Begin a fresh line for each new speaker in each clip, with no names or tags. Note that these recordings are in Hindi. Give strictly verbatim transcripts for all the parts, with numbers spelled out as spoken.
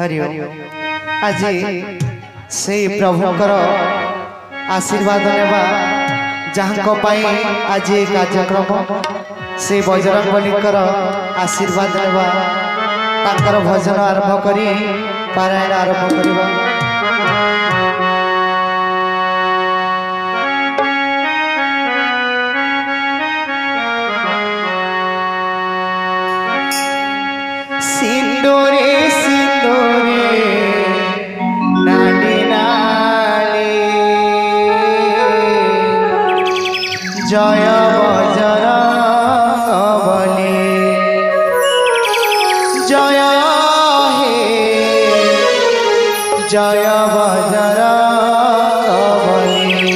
हरि आज से प्रभुकर आशीर्वाद नेबा जहाँ आज कार्यक्रम से बजरंग बलीकर आशीर्वाद नेबा ताकर भजन आरंभ करी पारायण आरंभ करबा। सिंदूरे सिंदूरे नाली नाली जय बजरंग बली जय हे जय बजरंग बली।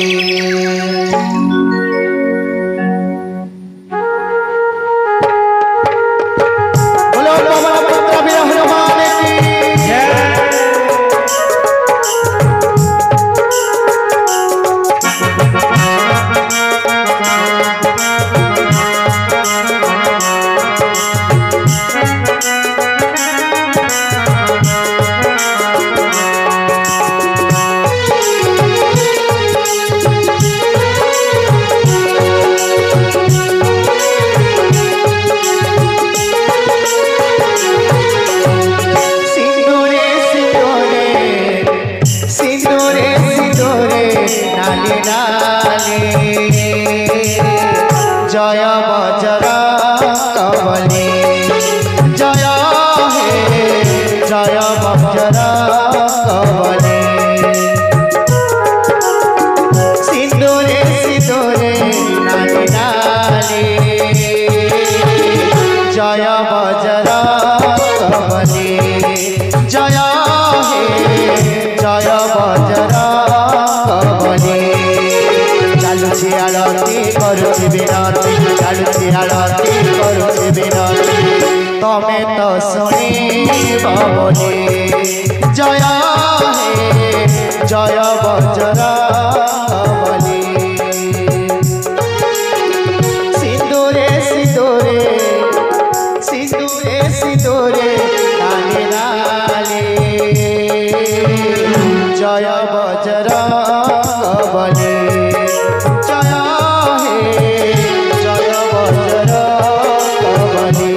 जय बजरंग बली जय हे जय बजरंग बली। सिंदूरे सिंदूरे नाली नाली जय बजरंग बली जय हे जय बजरंग बली। चालुची आरती करुची विनती चालुची आरती करुची विनती तमे तो शुणिब बोली जय हे जय बजरंग बली। सिंदूरे सिंदूरे सिंदूरे सिंदूरे नाली नाली जय बजरंग बली जय हे जय बजरंग बली।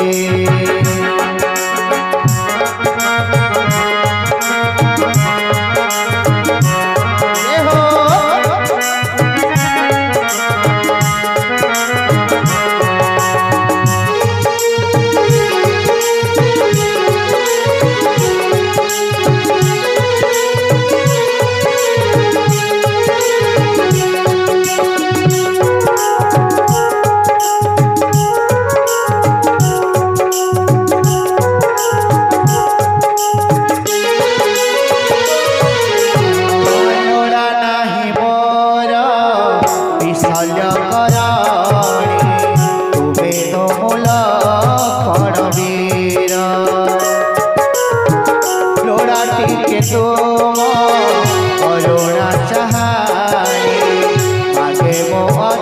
करुणा चाहानी आगे मो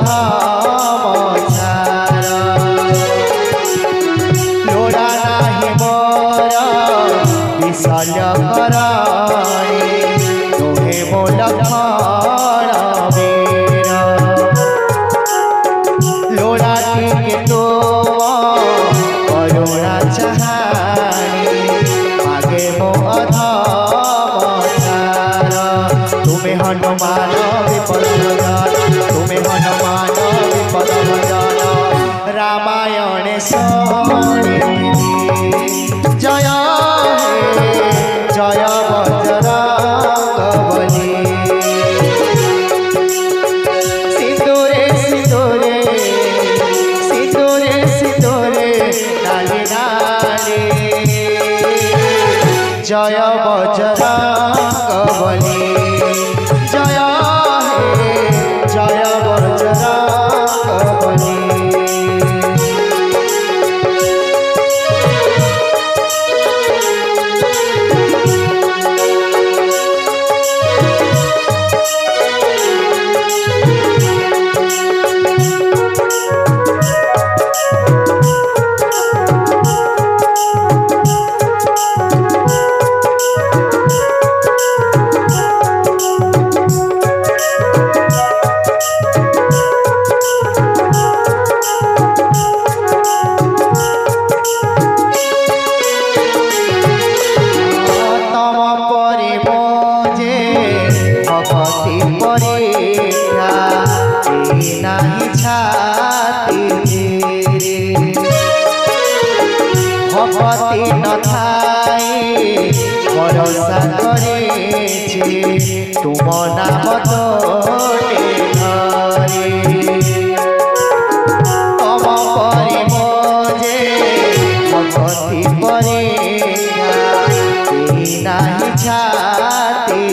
लोड़ा नाही मोर विशल्य कराणी तुहे मो लक्षण वीर लोड़ा टिके तुम करुणा चाहानी आगे मो तुम्हें हनुमान विपद भजन तुम्हें हनुमान विपद भजन रामायण शुणिथिबि जय हे जय बजरंग बली। सिंदूरे सिंदूरे सिंदूरे सिंदूरे नाली नाली जय बजरंग बली जय हे जय बजरंग बली। भक्ति न थाई भरोसा करेछि तुम नाम तोटे धरे तम परि मोजे भक्ति परीक्षा केहि नाही छाती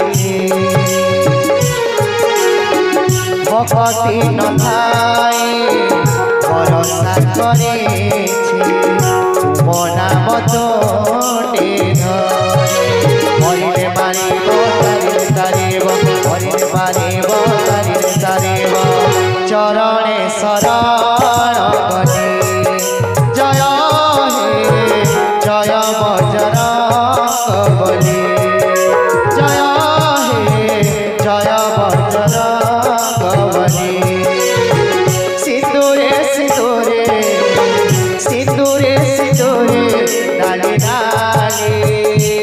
भक्ति न थाई भरोसा करेछि तुम नाम तोटे धरे हरिरे मारिब तारिरे तारिब हरिरे मारिब तारिरे तारिब चरणे शरण गले जय हे जय बजरंग बली जय हे जय बजरंग बली सिंदूरे सिंदूरे सिंदूरे सिंदूरे डाली डाली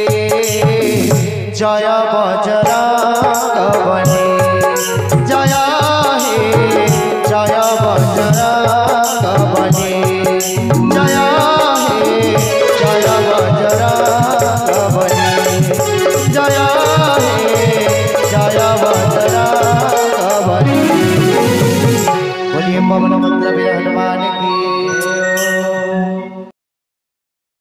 जय बजरंग बली जय हे जय बजरंग बली जय हे जय बजरंग बली जय हे जय बजरंग बली। बोलिए पवन पुत्र वीर हनुमान की।